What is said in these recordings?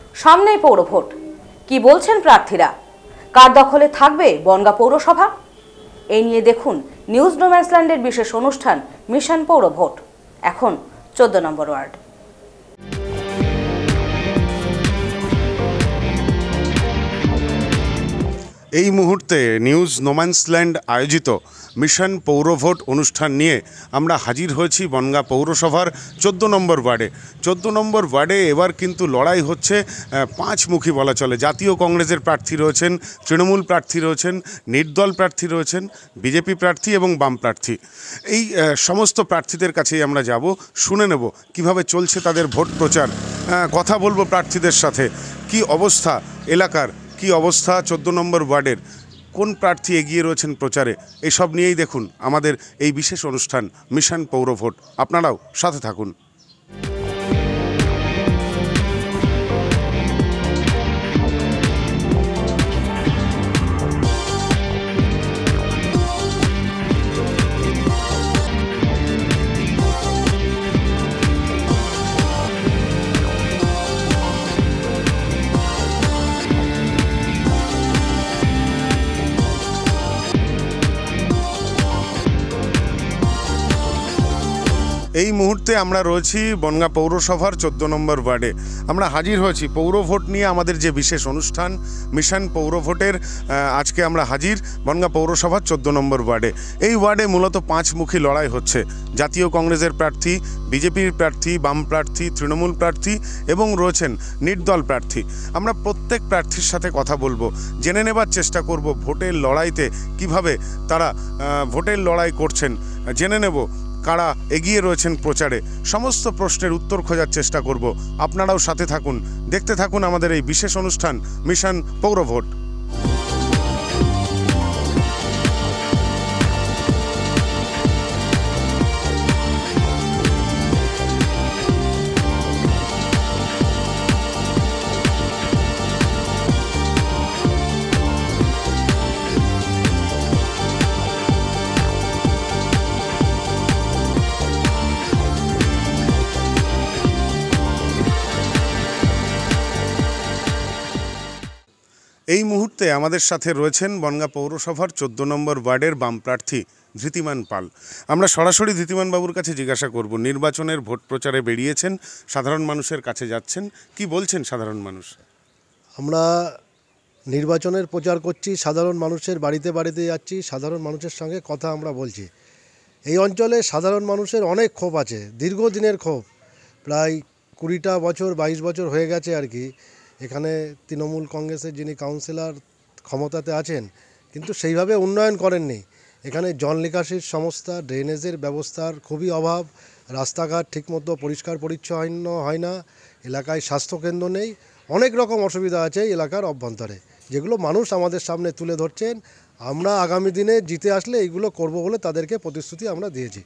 সামনেই পৌর ভোট, কি বলছেন প্রার্থীরা? কার দখলে থাকবে বনগাঁ পৌরসভা? এই নিয়ে দেখুন নিউজ নোম্যান্সল্যান্ডের বিশেষ অনুষ্ঠান মিশন পৌর ভোট। এখন 14 নম্বর ওয়ার্ড। এই মুহূর্তে নিউজ নোম্যান্সল্যান্ড আয়োজিত মিশন পৌরভোট অনুষ্ঠান নিয়ে আমরা হাজির হয়েছি বনগাঁ পৌরসভার 14 নম্বর ওয়ার্ডে। 14 নম্বর ওয়ার্ডে এবার কিন্তু লড়াই হচ্ছে পাঁচমুখী বলা চলে। জাতীয় কংগ্রেসের প্রার্থী রয়েছেন, তৃণমূল প্রার্থী রয়েছেন, নির্দল প্রার্থী রয়েছেন, বিজেপি প্রার্থী এবং বাম প্রার্থী। এই সমস্ত প্রার্থীদের কাছেই আমরা যাব, শুনে নেব কিভাবে চলছে তাদের ভোট প্রচার। কথা বলবো প্রার্থীদের সাথে, কি অবস্থা এলাকার, কি অবস্থা 14 নম্বর ওয়ার্ডের, কোন প্রার্থী এগিয়ে রয়েছেন প্রচারে, এসব নিয়েই দেখুন আমাদের এই বিশেষ অনুষ্ঠান মিশন পৌরভোট। আপনারাও সাথে থাকুন। এই মুহূর্তে আমরা রয়েছি বনগাঁ পৌরসভার 14 নম্বর ওয়ার্ডে। আমরা হাজির হয়েছি পৌরভোট নিয়ে আমাদের যে বিশেষ অনুষ্ঠান মিশন পৌরভোটের। আজকে আমরা হাজির বনগাঁ পৌরসভার 14 নম্বর ওয়ার্ডে। এই ওয়ার্ডে মূলত পাঁচমুখী লড়াই হচ্ছে। জাতীয় কংগ্রেসের প্রার্থী, বিজেপির প্রার্থী, বাম প্রার্থী, তৃণমূল প্রার্থী এবং রয়েছেন নির্দল প্রার্থী। আমরা প্রত্যেক প্রার্থীর সাথে কথা বলবো, জেনে নেবার চেষ্টা করব ভোটের লড়াইতে কিভাবে তারা ভোটের লড়াই করছেন, জেনে নেব কারা এগিয়ে রয়েছেন প্রচারে। সমস্ত প্রশ্নের উত্তর খোঁজার চেষ্টা করব। আপনারাও সাথে থাকুন, দেখতে থাকুন আমাদের এই বিশেষ অনুষ্ঠান মিশন পৌরভোট। এই মুহূর্তে আমাদের সাথে রয়েছেন বনগাঁ পৌরসভার 14 নম্বর ওয়ার্ডের বাম প্রার্থী ধৃতিমান পাল। আমরা সরাসরি ধৃতিমান বাবুর কাছে জিজ্ঞাসা করব, নির্বাচনের ভোট প্রচারে বেরিয়েছেন, সাধারণ মানুষের কাছে যাচ্ছেন, কি বলছেন সাধারণ মানুষ? আমরা নির্বাচনের প্রচার করছি, সাধারণ মানুষের বাড়িতে বাড়িতে যাচ্ছি, সাধারণ মানুষের সঙ্গে কথা আমরা বলছি। এই অঞ্চলে সাধারণ মানুষের অনেক ক্ষোভ আছে, দীর্ঘদিনের ক্ষোভ, প্রায় 20টা বছর 22 বছর হয়ে গেছে আর কি। এখানে তৃণমূল কংগ্রেসের যিনি কাউন্সিলর ক্ষমতাতে আছেন, কিন্তু সেইভাবে উন্নয়ন করেননি। এখানে জল নিকাশির সংস্থা, ড্রেনেজের ব্যবস্থার খুবই অভাব, রাস্তাঘাট ঠিকমতো পরিষ্কার পরিচ্ছন্ন হয় না, এলাকায় স্বাস্থ্যকেন্দ্র নেই, অনেক রকম অসুবিধা আছে এলাকার অভ্যন্তরে, যেগুলো মানুষ আমাদের সামনে তুলে ধরছেন। আমরা আগামী দিনে জিতে আসলে এইগুলো করব বলে তাদেরকে প্রতিশ্রুতি আমরা দিয়েছি।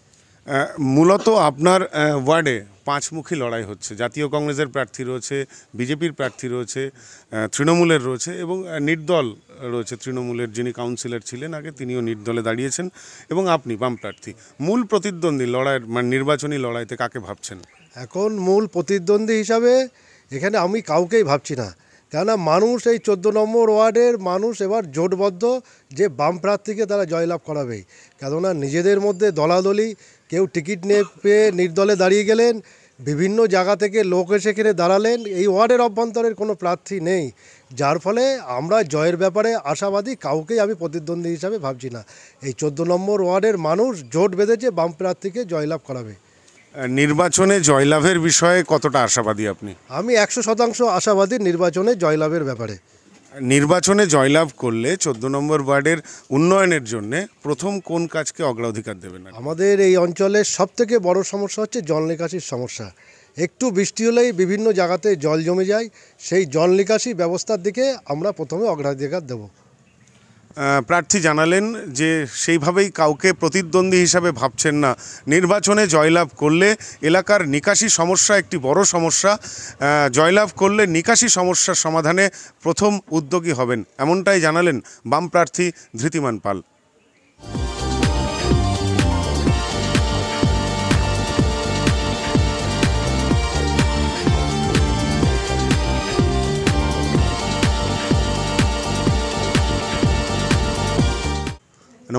মূলত আপনার ওয়ার্ডে পাঁচমুখী লড়াই হচ্ছে। জাতীয় কংগ্রেসের প্রার্থী রয়েছে, বিজেপির প্রার্থী রয়েছে, তৃণমূলের রয়েছে এবং নির্দল রয়েছে। তৃণমূলের যিনি কাউন্সিলর ছিলেন আগে, তিনিও নির্দলে দাঁড়িয়েছেন এবং আপনি বাম প্রার্থী। মূল প্রতিদ্বন্দ্বী লড়াইয়ের মানে নির্বাচনী লড়াইতে কাকে ভাবছেন? এখন মূল প্রতিদ্বন্দ্বী হিসাবে এখানে আমি কাউকেই ভাবছি না, কেননা মানুষ এই 14 নম্বর ওয়ার্ডের মানুষ এবার জোটবদ্ধ যে বাম প্রার্থীকে তারা জয়লাভ করাবেই। কেননা নিজেদের মধ্যে দলাদলি, কেউ টিকিট নিয়ে পেয়ে নির্দলে দাঁড়িয়ে গেলেন, বিভিন্ন জায়গা থেকে লোক এসে এখানে দাঁড়ালেন, এই ওয়ার্ডের অভ্যন্তরের কোনো প্রার্থী নেই, যার ফলে আমরা জয়ের ব্যাপারে আশাবাদী। কাউকেই আমি প্রতিদ্বন্দ্বী হিসাবে ভাবছি না। এই 14 নম্বর ওয়ার্ডের মানুষ জোট বেঁধেছে বাম প্রার্থীকে জয়লাভ করাবে। নির্বাচনে জয়লাভের বিষয়ে কতটা আশাবাদী আপনি? আমি 100% আশাবাদী নির্বাচনে জয়লাভের ব্যাপারে। নির্বাচনে জয়লাভ করলে 14 নম্বর ওয়ার্ডের উন্নয়নের জন্য প্রথম কোন কাজকে অগ্রাধিকার দেবেন? আমাদের এই অঞ্চলের সবথেকে বড় সমস্যা হচ্ছে জল নিকাশির সমস্যা। একটু বৃষ্টি হলেই বিভিন্ন জায়গাতে জল জমে যায়, সেই জল নিকাশি ব্যবস্থার দিকে আমরা প্রথমে অগ্রাধিকার দেব। প্রার্থী জানালেন যে সেইভাবেই কাউকে প্রতিদ্বন্দ্বী হিসাবে ভাবছেন না। নির্বাচনে জয়লাভ করলে এলাকার নিকাশি সমস্যা একটি বড় সমস্যা, জয়লাভ করলে নিকাশি সমস্যার সমাধানে প্রথম উদ্যোগী হবেন, এমনটাই জানালেন বাম প্রার্থী ধৃতিমান পাল।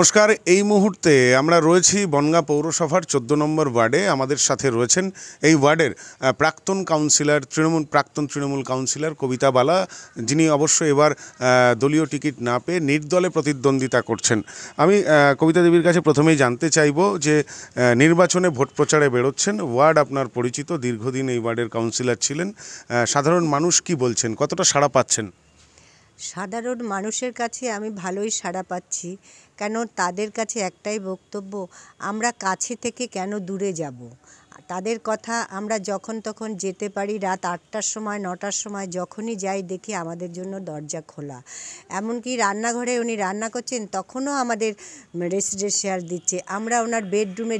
নমস্কার। এই মুহূর্তে আমরা রয়েছি বনগাঁ পৌরসভার 14 নম্বর ওয়ার্ডে। আমাদের সাথে রয়েছেন এই ওয়ার্ডের প্রাক্তন তৃণমূল কাউন্সিলর কবিতা বালা, যিনি অবশ্য এবার দলীয় টিকিট না পেয়ে নির্দলে প্রতিদ্বন্দ্বিতা করছেন। আমি কবিতা দেবীর কাছে প্রথমেই জানতে চাইব যে নির্বাচনে ভোট প্রচারে বেরোচ্ছেন, ওয়ার্ড আপনার পরিচিত, দীর্ঘদিন এই ওয়ার্ডের কাউন্সিলর ছিলেন। সাধারণ মানুষ কি বলছেন, কতটা সাড়া পাচ্ছেন? সাধারণ মানুষের কাছে আমি ভালোই সাড়া পাচ্ছি, কেন তাদের কাছে একটাই বক্তব্য, আমরা কাছে থেকে কেন দূরে যাব। তাদের কথা আমরা যখন তখন যেতে পারি, রাত 8টার সময় 9টার সময় যখনই যাই দেখি আমাদের জন্য দরজা খোলা। এমনকি রান্নাঘরে উনি রান্না করছেন তখনও আমাদের রেসিডেন্সিয়াল দিচ্ছে, আমরা ওনার বেডরুমে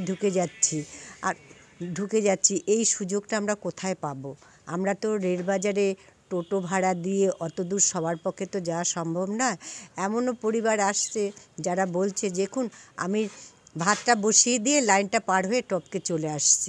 ঢুকে যাচ্ছি। এই সুযোগটা আমরা কোথায় পাবো? আমরা তো রেলবাজারে টোটো ভাড়া দিয়ে অত দূর সবার পক্ষে তো যাওয়া সম্ভব নয়। এমনও পরিবার আসছে যারা বলছে, দেখুন আমি ভাতটা বসিয়ে দিয়ে লাইনটা পার হয়ে টপকে চলে আসছি।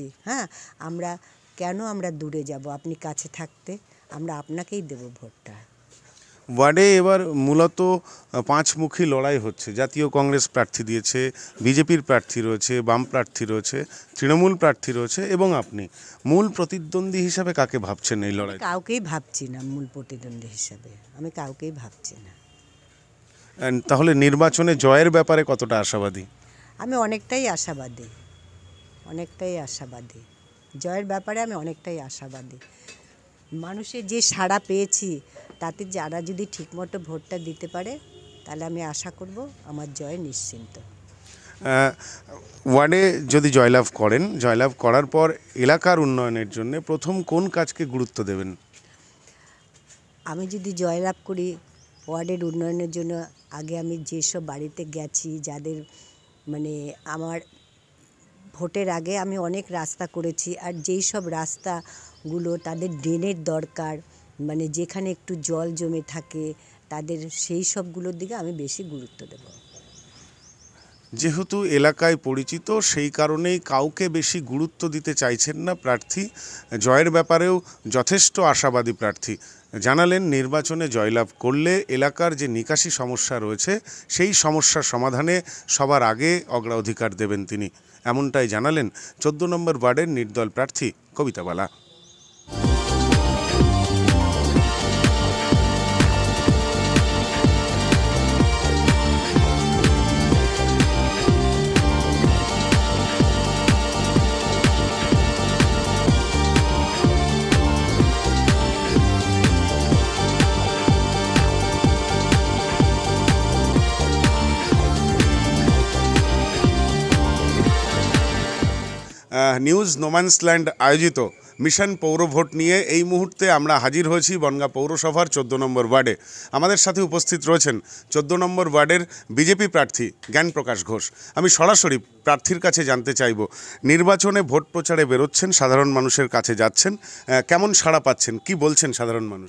আমরা দূরে যাব আপনি কাছে থাকতে? আমরা আপনাকেই দেব ভোটটা। ওয়ার্ডে এবার মূলত পাঁচমুখী লড়াই হচ্ছে। জাতীয় কংগ্রেস প্রার্থী দিয়েছে, বিজেপির প্রার্থী রয়েছে, বাম প্রার্থী রয়েছে, তৃণমূল প্রার্থী রয়েছে এবং আপনি। মূল প্রতিদ্বন্দ্বী হিসাবে কাকে ভাবছেন এই লড়াই? কাউকেই ভাবছি না মূল প্রতিদ্বন্দ্বী হিসাবে, আমি কাউকেই ভাবছি না। তাহলে নির্বাচনে জয়ের ব্যাপারে কতটা আশাবাদী? আমি অনেকটাই আশাবাদী। জয়ের ব্যাপারে আমি অনেকটাই আশাবাদী। মানুষের যে সাড়া পেয়েছি তাতে যারা যদি ঠিকমতো ভোটটা দিতে পারে তাহলে আমি আশা করব আমার জয় নিশ্চিন্ত। ওয়ার্ডে যদি জয়লাভ করার পর এলাকার উন্নয়নের জন্য প্রথম কোন কাজকে গুরুত্ব দেবেন? আমি যদি জয়লাভ করি, ওয়ার্ডের উন্নয়নের জন্য আগে আমি যেসব বাড়িতে গেছি, যাদের আমার ভোটের আগে আমি অনেক রাস্তা করেছি, আর যেই সব রাস্তাগুলো তাদের ড্রেনের দরকার, যেখানে একটু জল জমে থাকে তাদের, সেই সবগুলোর দিকে আমি বেশি গুরুত্ব দেব। যেহেতু এলাকায় পরিচিত, সেই কারণেই কাউকে বেশি গুরুত্ব দিতে চাইছেন না প্রার্থী। জয়ের ব্যাপারেও যথেষ্ট আশাবাদী প্রার্থী। জানালেন নির্বাচনে জয়লাভ করলে এলাকার যে নিকাশি সমস্যা রয়েছে সেই সমস্যার সমাধানে সবার আগে অগ্রাধিকার দেবেন তিনি। এমনটাই জানালেন 14 নম্বর ওয়ার্ডের নির্দল প্রার্থী কবিতা বালা। নিউজ নোম্যান্সল্যান্ড আয়োজিত মিশন পৌরভোট নিয়ে এই মুহূর্তে আমরা হাজির হয়েছি বনগাঁ পৌরসভার 14 নম্বর ওয়ার্ডে। আমাদের সাথে উপস্থিত রয়েছেন 14 নম্বর ওয়ার্ডের বিজেপি প্রার্থী জ্ঞানপ্রকাশ ঘোষ। আমি সরাসরি প্রার্থীর কাছে জানতে চাইব, নির্বাচনে ভোট প্রচারে বেরোচ্ছেন, সাধারণ মানুষের কাছে যাচ্ছেন, কেমন সাড়া পাচ্ছেন, কি বলছেন সাধারণ মানুষ?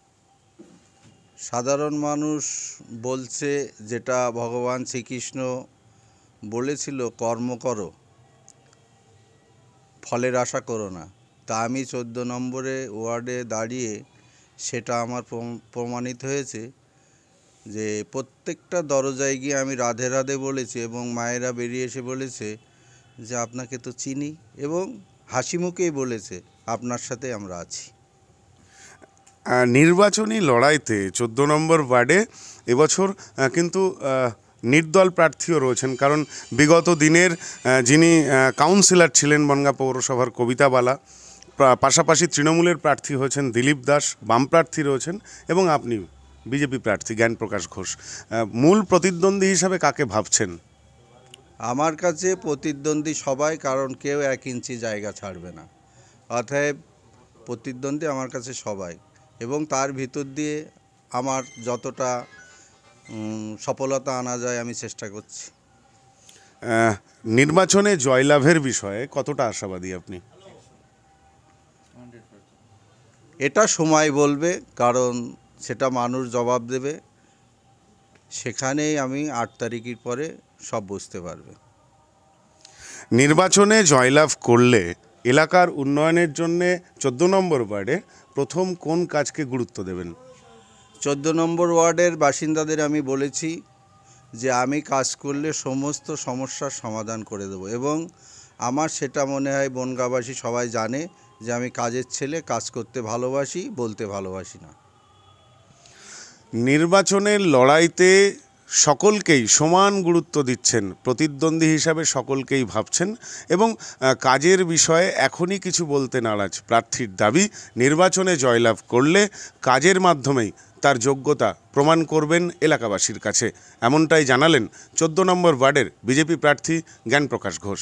সাধারণ মানুষ বলছে যেটা ভগবান শ্রীকৃষ্ণ বলেছিল, কর্ম করো, ফলের আশা করো না। তা আমি 14 নম্বরে ওয়ার্ডে দাঁড়িয়ে সেটা আমার প্রমাণিত হয়েছে যে প্রত্যেকটা দরজায় গিয়ে আমি রাধে রাধে বলেছি এবং মায়েরা বেরিয়ে এসে বলেছে যে আপনাকে তো চিনি, এবং হাসি মুখেই বলেছে আপনার সাথে আমরা আছি। নির্বাচনী লড়াইতে 14 নম্বর ওয়ার্ডে এবছর কিন্তু নির্দল প্রার্থীও রয়েছেন, কারণ বিগত দিনের যিনি কাউন্সিলর ছিলেন বনগাঁ পৌরসভার কবিতা বালা, পাশাপাশি তৃণমূলের প্রার্থী হয়েছেন দিলীপ দাস, বাম প্রার্থী রয়েছেন এবং আপনি বিজেপি প্রার্থী জ্ঞানপ্রকাশ ঘোষ। মূল প্রতিদ্বন্দ্বী হিসাবে কাকে ভাবছেন? আমার কাছে প্রতিদ্বন্দ্বী সবাই, কারণ কেউ 1 ইঞ্চি জায়গা ছাড়বে না। অতএব প্রতিদ্বন্দ্বী আমার কাছে সবাই, এবং তার ভিতর দিয়ে আমার যতটা সফলতা আনা যায় আমি চেষ্টা করছি। নির্বাচনে জয়লাভের বিষয়ে কতটা আশাবাদী আপনি? এটা সময় বলবে, কারণ সেটা মানুষ জবাব দেবে। সেখানেই আমি 8 তারিখের পরে সব বুঝতে পারবে। নির্বাচনে জয়লাভ করলে এলাকার উন্নয়নের জন্যে 14 নম্বর ওয়ার্ডে প্রথম কোন কাজকে গুরুত্ব দেবেন? 14 নম্বর ওয়ার্ডের বাসিন্দাদের আমি বলেছি যে আমি কাজ করলে সমস্ত সমস্যার সমাধান করে দেবো, এবং আমার সেটা মনে হয় বনগাঁবাসী সবাই জানে যে আমি কাজের ছেলে, কাজ করতে ভালোবাসি, বলতে ভালোবাসি না। নির্বাচনের লড়াইতে সকলকেই সমান গুরুত্ব দিচ্ছেন, প্রতিদ্বন্দ্বী হিসাবে সকলকেই ভাবছেন এবং কাজের বিষয়ে এখনই কিছু বলতে নারাজ। প্রার্থীর দাবি নির্বাচনে জয়লাভ করলে কাজের মাধ্যমেই তার যোগ্যতা প্রমাণ করবেন এলাকাবাসীর কাছে। এমনটাই জানালেন 14 নম্বর ওয়ার্ডের বিজেপি প্রার্থী জ্ঞানপ্রকাশ ঘোষ।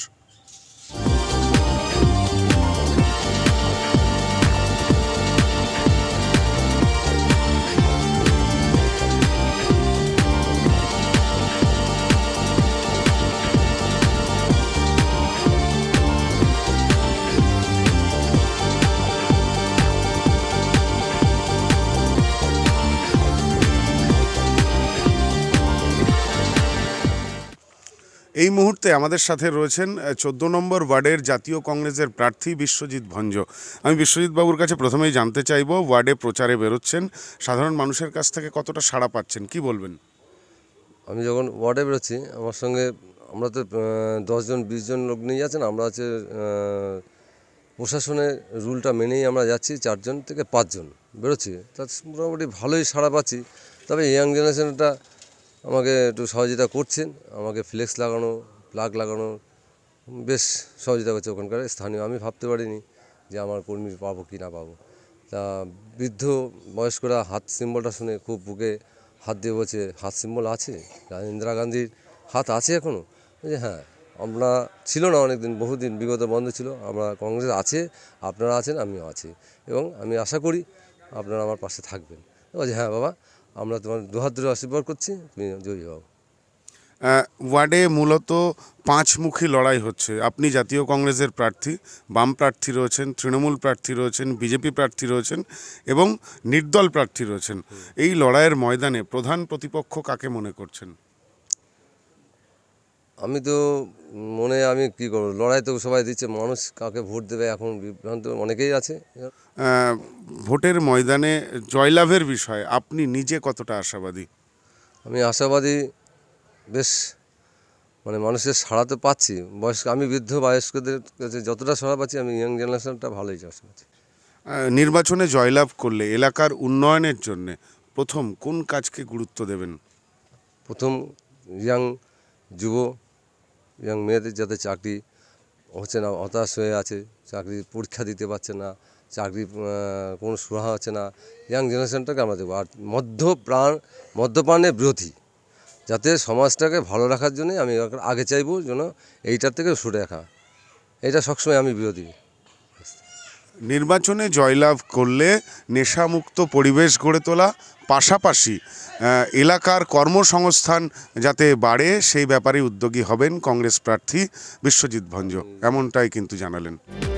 এই মুহূর্তে আমাদের সাথে রয়েছেন 14 নম্বর ওয়ার্ডের জাতীয় কংগ্রেসের প্রার্থী বিশ্বজিৎ ভঞ্জ। আমি বিশ্বজিৎ বাবুর কাছে প্রথমেই জানতে চাইব, ওয়ার্ডে প্রচারে বেরোচ্ছেন, সাধারণ মানুষের কাছ থেকে কতটা সাড়া পাচ্ছেন, কি বলবেন? আমি যখন ওয়ার্ডে বেরোচ্ছি, আমার সঙ্গে আমরা তো 10-20 জন লোক নিয়ে যাচ্ছেন। আমরা আছে প্রশাসনের রুলটা মেনেই আমরা যাচ্ছি, 4 জন থেকে 5 জন বেরোচ্ছি। তার মোটামুটি ভালোই সাড়া পাচ্ছি। তবে ইয়াং জেনারেশনটা আমাকে একটু সহযোগিতা করছেন, আমাকে ফ্লেক্স লাগানো, প্লাগ লাগানো বেশ সহযোগিতা করছে ওখানকার স্থানীয়। আমি ভাবতে পারিনি যে আমার কর্মী পাবো কি না পাবো। তা বৃদ্ধ বয়স্করা হাত সিম্বলটা শুনে খুব বুকে হাত দিয়ে বলছে, হাত সিম্বল আছে, ইন্দিরা গান্ধীর হাত আছে এখনও? বলছে হ্যাঁ, আমরা ছিল না অনেক দিন, বহুদিন বিগত বন্ধ ছিল। আমরা কংগ্রেস আছে, আপনারা আছেন, আমিও আছি, এবং আমি আশা করি আপনারা আমার পাশে থাকবেন। বলছে হ্যাঁ বাবা, আমরা তোমার দুহাত ধরে আশীর্বাদ করছি, তুমি জয়ী হও। ওয়ার্ডে মূলত 5মুখী লড়াই হচ্ছে। আপনি জাতীয় কংগ্রেসের প্রার্থী, বাম প্রার্থী রয়েছেন, তৃণমূল প্রার্থী রয়েছেন, বিজেপি প্রার্থী রয়েছেন এবং নির্দল প্রার্থী রয়েছেন। এই লড়াইয়ের ময়দানে প্রধান প্রতিপক্ষ কাকে মনে করছেন? আমি তো আমি কী করবো, লড়াই তো সবাই দিচ্ছে, মানুষ কাকে ভোট দেবে এখন বিভ্রান্ত অনেকেই আছে। ভোটের ময়দানে জয়লাভের বিষয়ে আপনি নিজে কতটা আশাবাদী? আমি আশাবাদী, বেশ মানুষের সাড়া তো পাচ্ছি। আমি বৃদ্ধ বয়স্কদের কাছে যতটা সাড়া পাচ্ছি, আমি ইয়াং জেনারেশনটা ভালোই আশা পাচ্ছি। নির্বাচনে জয়লাভ করলে এলাকার উন্নয়নের জন্য প্রথম কোন কাজকে গুরুত্ব দেবেন? প্রথম ইয়াং মেয়েদের যাতে চাকরি হচ্ছে না, হতাশ হয়ে আছে, চাকরি পরীক্ষা দিতে পারছে না, চাকরি কোনো সুরাহা হচ্ছে না, ইয়াং জেনারেশনটাকে আমরা দেবো। আর মদ্যপানের বিরোধী, যাতে সমাজটাকে ভালো রাখার জন্যই আমি আগে চাইবো যেন এইটার থেকে সরে রাখা, এটা সবসময় আমি বিরোধী। নির্বাচনে জয়লাভ করলে নেশামুক্ত পরিবেশ গড়ে তোলা, পাশাপাশি এলাকার কর্মসংস্থান যাতে বাড়ে সেই ব্যাপারে উদ্যোগী হবেন কংগ্রেস প্রার্থী বিশ্বজিৎ ভঞ্জ, এমনটাই কিন্তু জানালেন।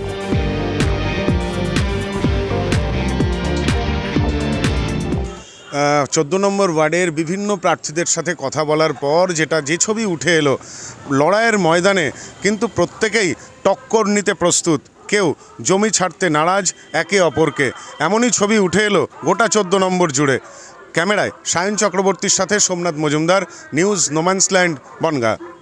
14 নম্বর ওয়ার্ডের বিভিন্ন প্রার্থীদের সাথে কথা বলার পর যে ছবি উঠে এলো, লড়াইয়ের ময়দানে কিন্তু প্রত্যেকেই টক্কর নিতে প্রস্তুত, কেউ জমি ছাড়তে নারাজ একে অপরকে, এমনই ছবি উঠে এলো গোটা 14 নম্বর জুড়ে। ক্যামেরায় সায়ন চক্রবর্তীর সাথে সোমনাথ মজুমদার, নিউজ নোম্যান্সল্যান্ড, বনগাঁ।